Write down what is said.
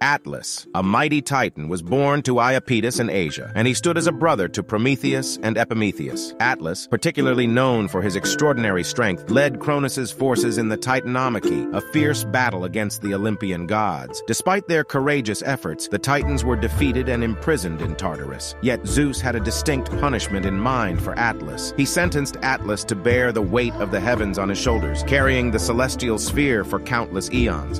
Atlas, a mighty titan, was born to Iapetus in Asia, and he stood as a brother to Prometheus and Epimetheus. Atlas, particularly known for his extraordinary strength, led Cronus's forces in the Titanomachy, a fierce battle against the Olympian gods. Despite their courageous efforts, the Titans were defeated and imprisoned in Tartarus. Yet Zeus had a distinct punishment in mind for Atlas. He sentenced Atlas to bear the weight of the heavens on his shoulders, carrying the celestial sphere for countless eons.